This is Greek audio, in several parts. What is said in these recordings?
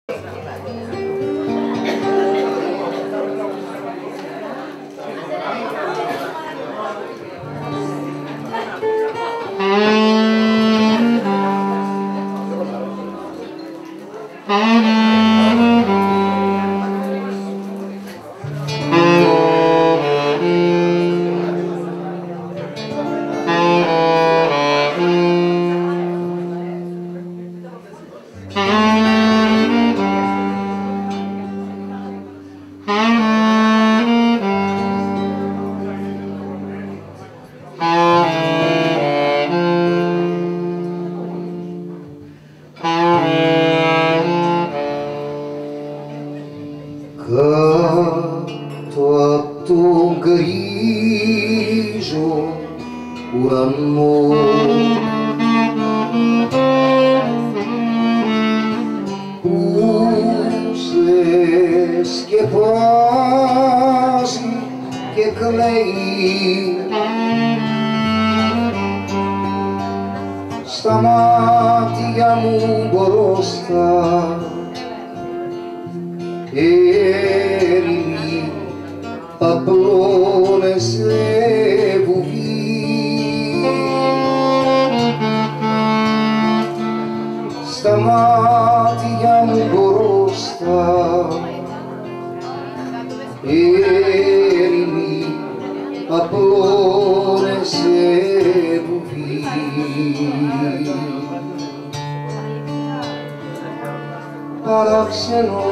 Κάτω απ' τον γκρίζο ουρανό που σε σκεπάζει και κλαίει στα μάτια μου μπροστά έρημη απλώνεσαι βουβή στα μάτια μου μπροστά έρημη απλώνεσαι βουβή παράξενο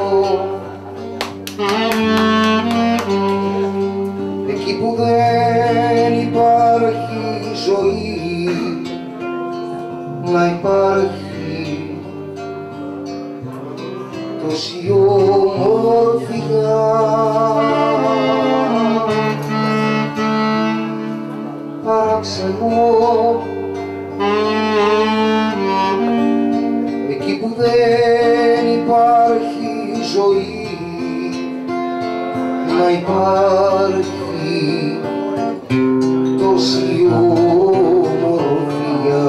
εκεί που δεν υπάρχει ζωή να υπάρχει τόση ομορφιά παράξενο εκεί που δεν υπάρχει ζωή να υπάρχει τόση ομορφιά.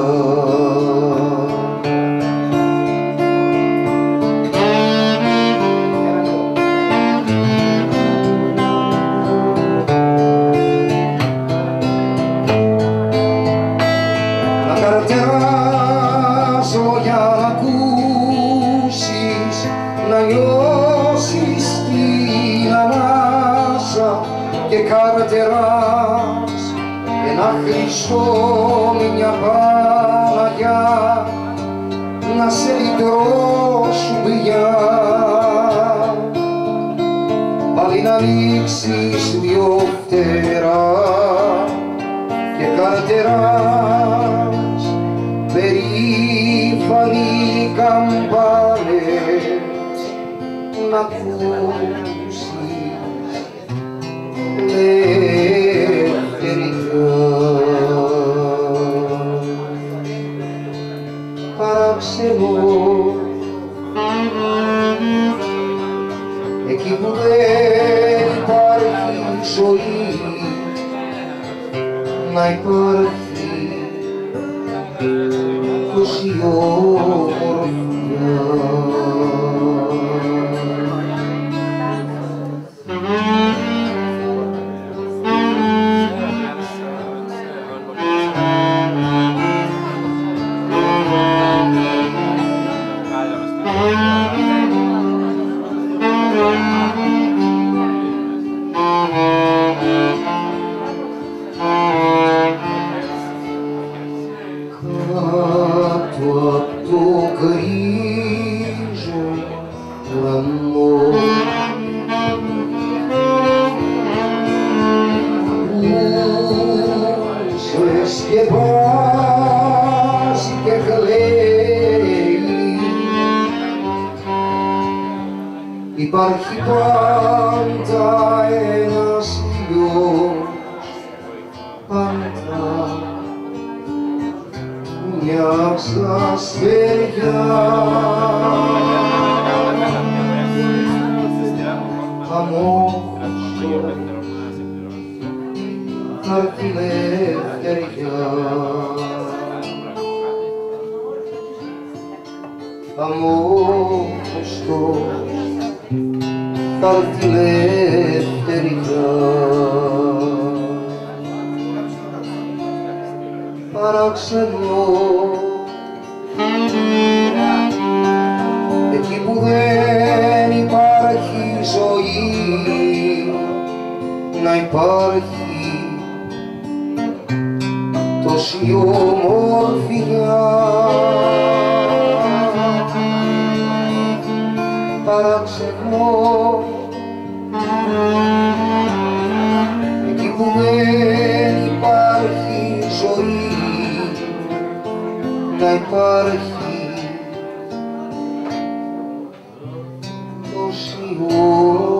Να καρτεράζω για να ακούσεις, να νιώσεις την ανάσα και καρτεράς ένα Χριστό, μια Παναγιά να σε λυτρώσουν πια πάλι να ανοίξεις δυο φτερά και καρτεράς περήφανοι καμπάνες να ακούσεις ελευθεριά. Παράξενο εκεί που δεν υπάρχει ζωή να υπάρχει τόση ομορφιά. Κάτω απ' το γκρίζο ουρανό που σε σκεπάζει και κλαίει υπάρχει πάντα ένας ήλιος, πάντα μια ξαστεριά αμόχωστο θα έρθει ελευθεριά αμόχωστο πάρ' τη ελευθεριά. Παράξενο εκεί που δεν υπάρχει ζωή να υπάρχει τόση ομορφιά. Παράξενο εκεί που δεν υπάρχει ζωή να υπάρχει τόση ομορφιά.